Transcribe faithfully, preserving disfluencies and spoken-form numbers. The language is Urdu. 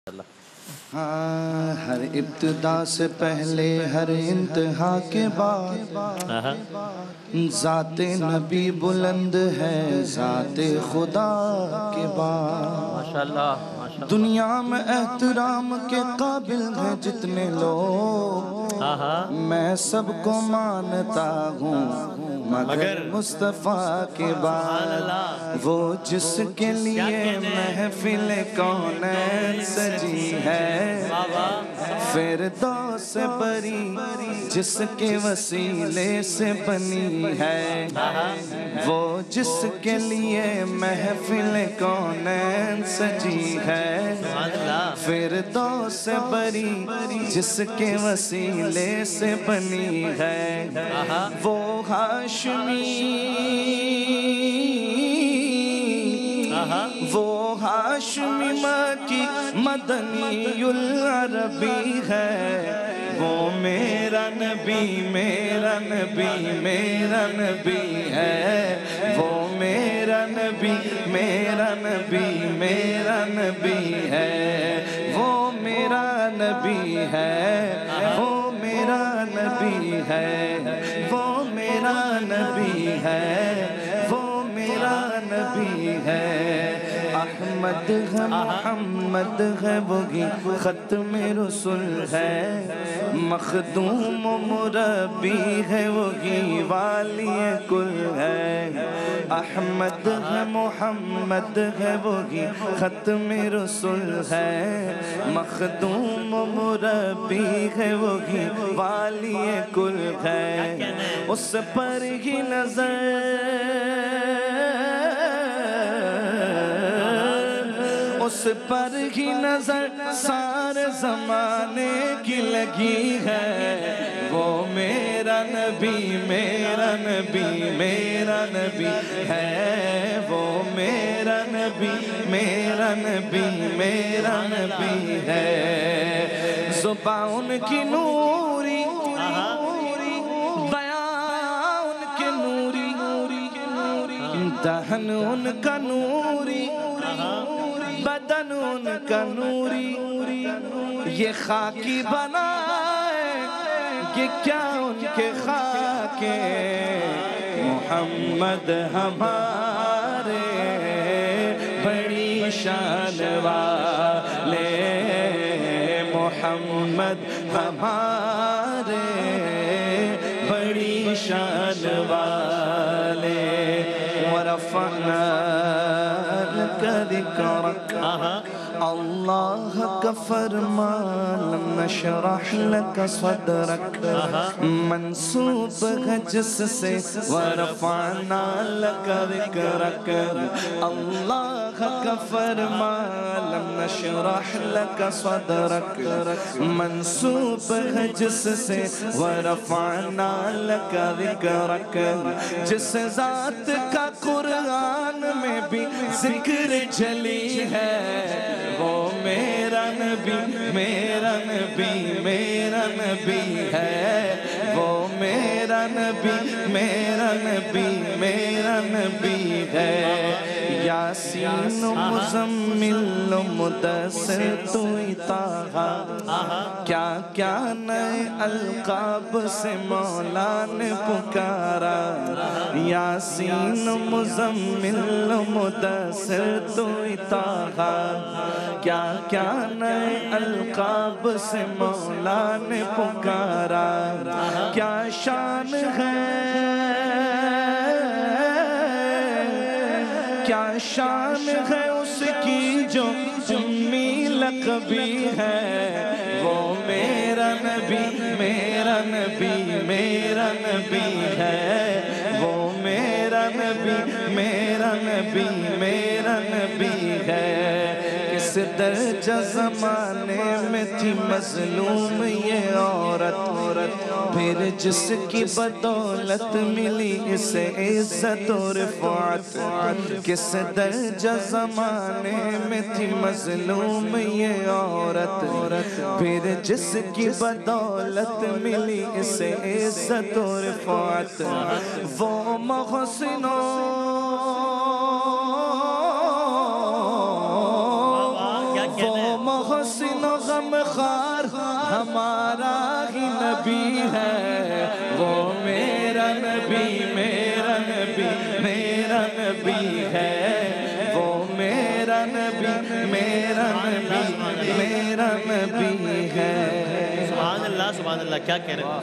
ہاں ہر ابتدا سے پہلے ہر انتہا کے بعد ذات نبی بلند ہے ذات خدا کے بعد دنیا میں احترام کے قابل ہیں جتنے لوگ میں سب کو مانتا ہوں مگر مصطفیٰ کے بعد وہ جس کے لیے محفل کونین سجی ہے فردوس بری جس کے وسیلے سے بنی ہے وہ جس کے لیے محفل کونین سجی ہے فردوس بری جس کے وسیلے سے بنی ہے وہ ہاشمی وہ ہاشمی مکی مدنی العربی ہے وہ میرا نبی میرا نبی میرا نبی ہے وہ میرا نبی میرا نبی میرا نبی ہے وہ میرا نبی ہے وہ میرا نبی ہے وہ میرا نبی ہے وہ میرا نبی ہے احمد ہے محمد ہے وہی ختم رسول ہے مخدوم و مربی ہے وہی والی کل ہے احمد ہے محمد ہے وہی ختم رسول ہے مخدوم و مربی ہے وہی والی کل ہے اس پر ہی نظر اس پر ہی نظر سارے زمانے کی لگی ہے وہ میرا نبی میرا نبی میرا نبی ہے وہ میرا نبی میرا نبی میرا نبی ہے زبان ان کی نوری بیان ان کے نوری دہن ان کا نوری بدن ان کا نوری یہ خاکی بنائے یہ کیا ان کے خاکے محمد ہمارے بڑی شان والے محمد ہمارے بڑی شان والے ورفعنا لك ذكرك اللہ کا فرمان نشرح لك صدرك منصوب ہے جس سے ورفعنا لك ذكرك اللہ کا فرمان نشرح لك صدرك منصوب ہے جس سے ورفعنا لك ذكرك جس ذات کا قرآن میں بھی ذکر جلی ہے وہ میرا نبی میرا نبی میرا نبی ہے وہ میرا نبی میرا نبی میرا نبی ہے یاسین و مزمل و مدثر تو طٰہٰ کیا کیا نئے القاب سے مولا نے پکارا یاسین و مزمل و مدثر تو طٰہٰ کیا کیا نئے القاب سے مولا نے پکارا کیا شان ہے کیا شان ہے اس کی جو امی لقبی ہے وہ میرا نبی میرا نبی میرا نبی ہے وہ میرا نبی میرا نبی میرا نبی ہے کس درجہ زمانے میں تھی مظلوم یہ عورت پھر جس کی بدولت ملی اسے عزت و رفعت کس درجہ زمانے میں تھی مظلوم یہ عورت پھر جس کی بدولت ملی اسے عزت و رفعت وہ محسنوں وہ محسن محسن و غمخوار ہمارا ہی نبی ہے، وہ میرا نبی میرا نبی میرا نبی ہے، وہ میرا نبی میرا نبی میرا نبی ہے۔ سبحان اللہ سبحان اللہ، کیا کہہ رہے ہیں؟